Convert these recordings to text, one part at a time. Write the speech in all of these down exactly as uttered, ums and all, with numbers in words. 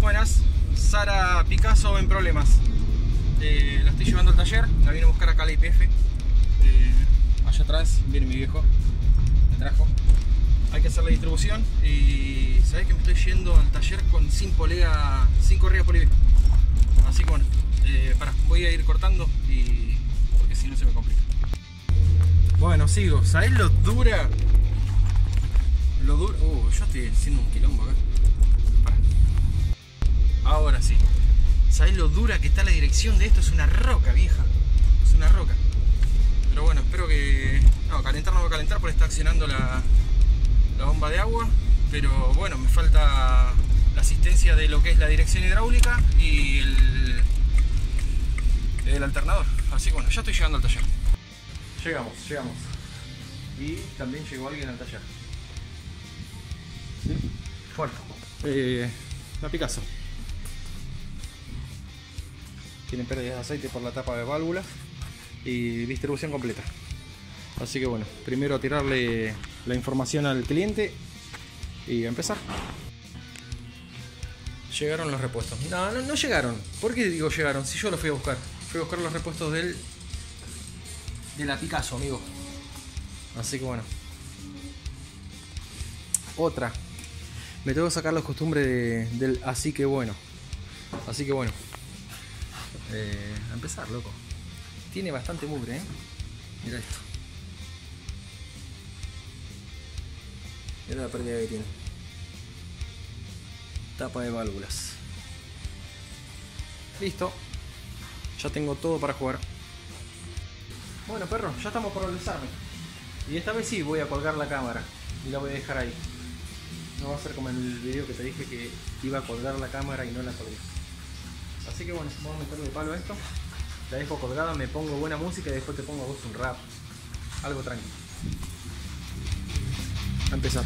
Buenas, Sara Picasso en problemas. Eh, la estoy llevando al taller, la vine a buscar acá a la I P F. Eh, allá atrás viene mi viejo, me trajo. Hay que hacer la distribución y sabés que me estoy yendo al taller con sin polea, sin correa polivé. Así que bueno, eh, pará, voy a ir cortando y porque si no se me complica. Bueno, sigo. ¿Sabés lo dura? Lo dura. Uh, yo estoy haciendo un quilombo acá. Pará. Ahora sí. ¿Sabés lo dura que está la dirección de esto? Es una roca, vieja. Es una roca. Pero bueno, espero que... No, calentar no va a calentar porque está accionando la, la bomba de agua. Pero bueno, me falta la asistencia de lo que es la dirección hidráulica y el, el alternador. Así que bueno, ya estoy llegando al taller. Llegamos, llegamos. Y también llegó alguien al taller. ¿Sí? Bueno, eh, la Picasso. Tienen pérdidas de aceite por la tapa de válvula y distribución completa. Así que bueno, primero a tirarle la información al cliente y a empezar. Llegaron los repuestos. No, no, no llegaron. ¿Por qué digo llegaron? Si yo los fui a buscar. Fui a buscar los repuestos del de la Picasso, amigo. Así que bueno. Otra. Me tengo que sacar la costumbre de, del así que bueno. Así que bueno. Eh, a empezar, loco. Tiene bastante mugre, ¿eh? Mira esto. Mira la pérdida que tiene. Tapa de válvulas. Listo. Ya tengo todo para jugar. Bueno, perro, ya estamos por el desarme. Y esta vez sí voy a colgar la cámara. Y la voy a dejar ahí. No va a ser como en el video que te dije que iba a colgar la cámara y no la colgué. Así que bueno, vamos a meterle palo a esto. La dejo colgada, me pongo buena música y después te pongo a vos un rap. Algo tranquilo. A empezar.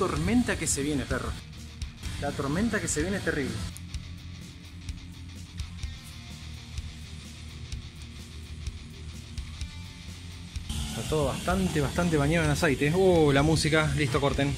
tormenta que se viene, perro. La tormenta que se viene es terrible. Está todo bastante, bastante bañado en aceite. Uh, la música. Listo, corten.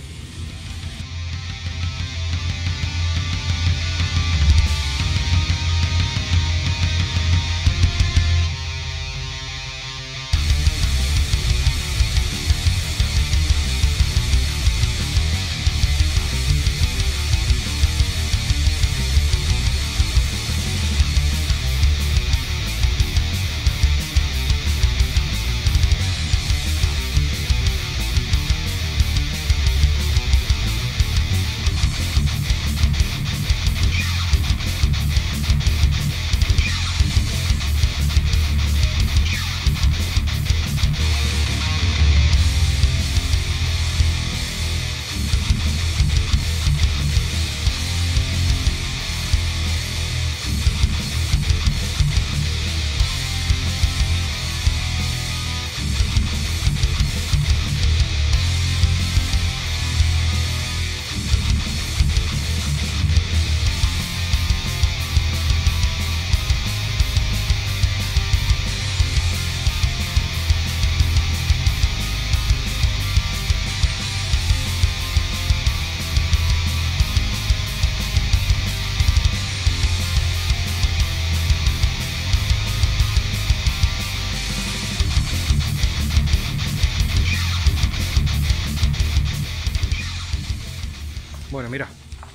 Bueno, mira,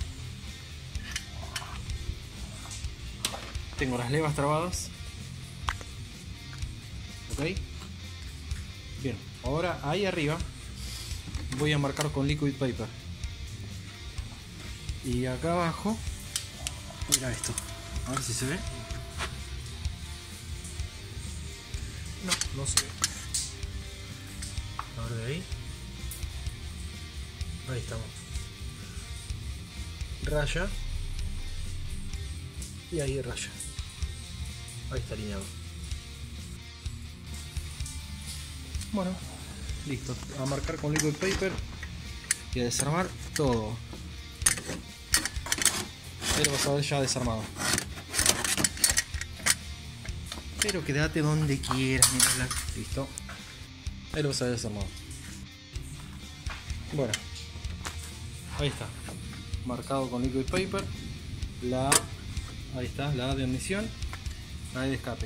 tengo las levas trabadas. Ok, bien, ahora ahí arriba voy a marcar con liquid paper y acá abajo, mira esto, a ver si se ve. No, no se ve. A ver de ahí, ahí estamos. Raya y ahí raya, ahí está alineado. Bueno, listo, a marcar con liquid paper y a desarmar todo. Pero vas a ver ya desarmado, pero quédate donde quieras, mirá, listo, ahí lo vas a ver desarmado. Bueno, ahí está, marcado con liquid paper, la A, ahí está, la A de admisión, la A de escape.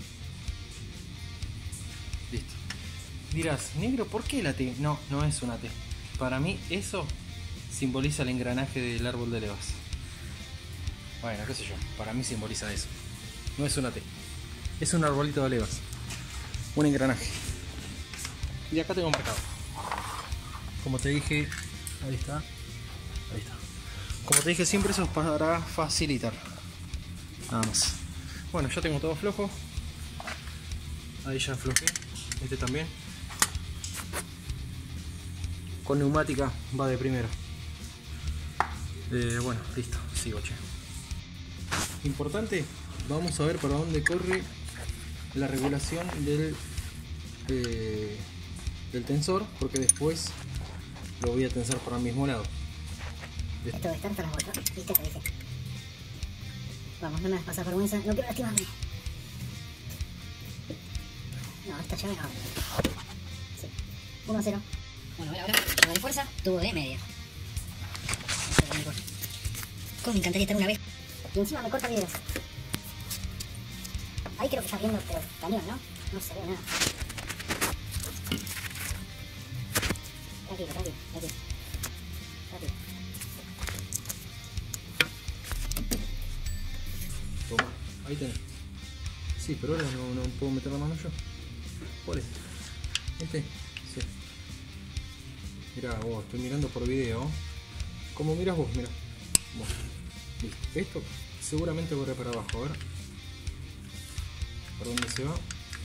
Listo. Dirás, negro, ¿por qué la T? No, no es una T. Para mí eso simboliza el engranaje del árbol de levas. Bueno, qué sé yo, para mí simboliza eso. No es una T, es un arbolito de levas, un engranaje. Y acá tengo marcado, como te dije, ahí está, ahí está. Como te dije siempre, eso es para facilitar, nada más. Bueno, ya tengo todo flojo. Ahí ya aflojé. Este también. Con neumática va de primero. Eh, bueno, listo, sigo, che. Importante, vamos a ver para dónde corre la regulación del, eh, del tensor, porque después lo voy a tensar para el mismo lado. Esto de estar hasta las botas, ¿viste? Te dije. Vamos, no me vas a pasar vergüenza, no quiero lastimarme. No, esta llave no. Sí. uno a cero. Bueno, ahora, ahora, llave de fuerza, tubo de media. Cómo me encantaría estar una vez. Y encima me corta videos. Ahí creo que está viendo, pero cañón, ¿no? No se ve nada. Tranquilo, tranquilo, tranquilo. Tranquilo. Toma, ahí tenés. Sí, pero ahora no, no puedo meter la mano yo. ¿Cuál es? Este. Sí. Mirá vos, estoy mirando por video. Como miras vos, mira. Vos. Listo. Esto seguramente corre para abajo, a ver. ¿Por dónde se va?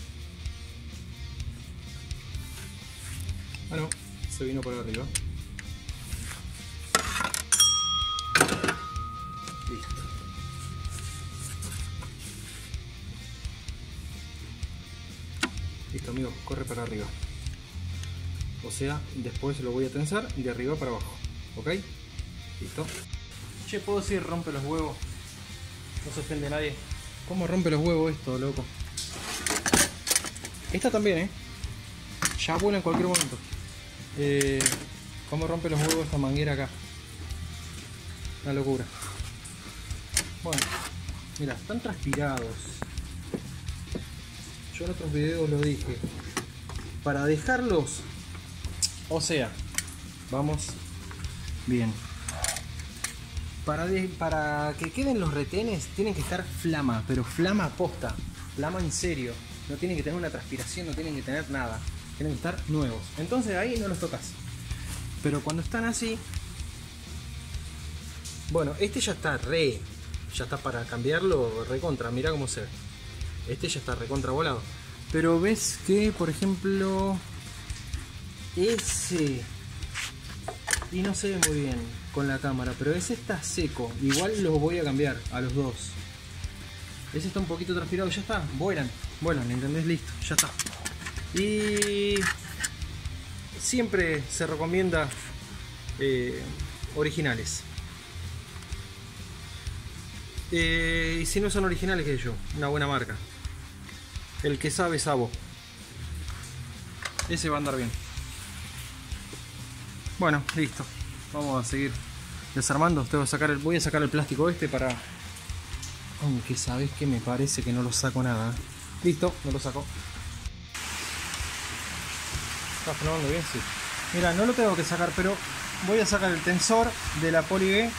Ah, no, se vino para arriba. Listo. Listo, amigos, corre para arriba. O sea, después lo voy a tensar de arriba para abajo. ¿Ok? Listo. Che, ¿puedo decir rompe los huevos? No se ofende a nadie. ¿Cómo rompe los huevos esto, loco? Esta también, ¿eh? Ya vuela en cualquier momento. Eh, ¿Cómo rompe los huevos esta manguera acá? Una locura. Bueno, mira, están transpirados. Yo en otros videos lo dije. Para dejarlos, o sea, vamos bien. Para, de, para que queden los retenes tienen que estar flama, pero flama posta, flama en serio. No tienen que tener una transpiración, no tienen que tener nada. Tienen que estar nuevos. Entonces ahí no los tocas. Pero cuando están así, bueno, este ya está re, ya está para cambiarlo recontra. Mira cómo se ve. Este ya está recontra volado. Pero ves que, por ejemplo, ese, y no se ve muy bien con la cámara, pero ese está seco. Igual los voy a cambiar a los dos. Ese está un poquito transpirado, ya está, vuelan, vuelan, ¿entendés? Listo, ya está. Y siempre se recomienda eh, originales. Eh, y si no son originales, qué sé yo, una buena marca. El que sabe, sabo. Ese va a andar bien. Bueno, listo. Vamos a seguir desarmando. Tengo que sacar el, voy a sacar el plástico este para... Aunque sabes que me parece que no lo saco nada. Listo, no lo saco. ¿Está frenando bien? Sí. Mira, no lo tengo que sacar, pero voy a sacar el tensor de la Poly B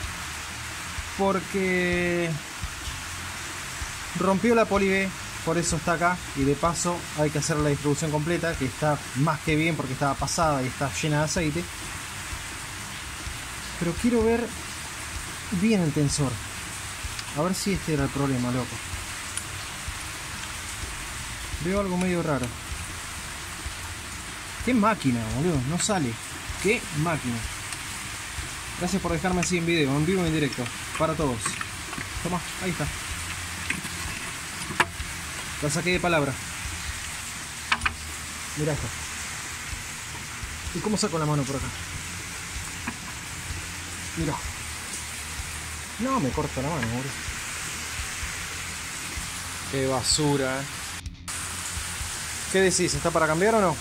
porque rompió la Poly B, por eso está acá. Y de paso hay que hacer la distribución completa, que está más que bien porque estaba pasada y está llena de aceite. Pero quiero ver bien el tensor. A ver si este era el problema, loco. Veo algo medio raro. ¡Qué máquina, boludo! No sale. ¡Qué máquina! Gracias por dejarme así en video, en vivo y en directo. Para todos. Toma, ahí está. La saqué de palabra. Mirá esto. ¿Y cómo saco la mano por acá? Mirá. No, me corta la mano, boludo. Qué basura. ¿Qué decís? ¿Está para cambiar o no?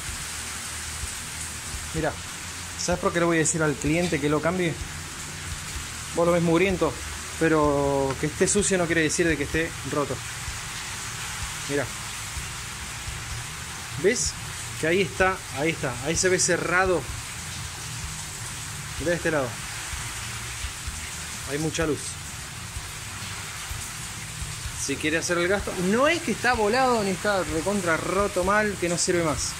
Mirá. ¿Sabes por qué le voy a decir al cliente que lo cambie? Vos lo ves mugriento, pero que esté sucio no quiere decir de que esté roto. Mirá. ¿Ves? Que ahí está, ahí está. Ahí se ve cerrado. Mirá de este lado. Hay mucha luz. Si quiere hacer el gasto, no es que está volado ni está recontra roto mal, que no sirve más.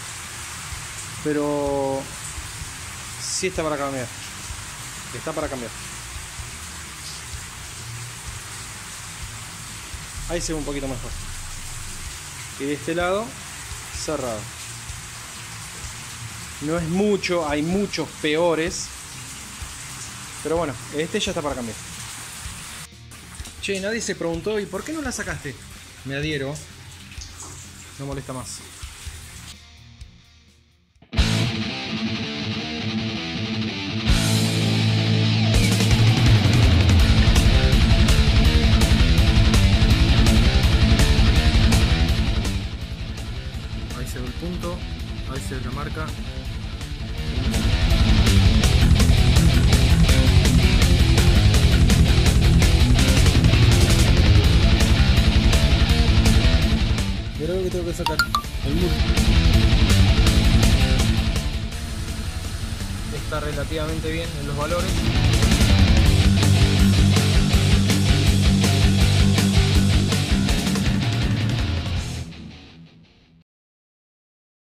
Pero sí está para cambiar. Está para cambiar. Ahí se ve un poquito mejor. Y de este lado, cerrado. No es mucho, hay muchos peores. Pero bueno, este ya está para cambiar. Che, nadie se preguntó, ¿y por qué no la sacaste? Me adhiero. No molesta más. Ahí se ve el punto. Ahí se ve la marca. Mira lo que tengo que sacar, el muro. Está relativamente bien en los valores.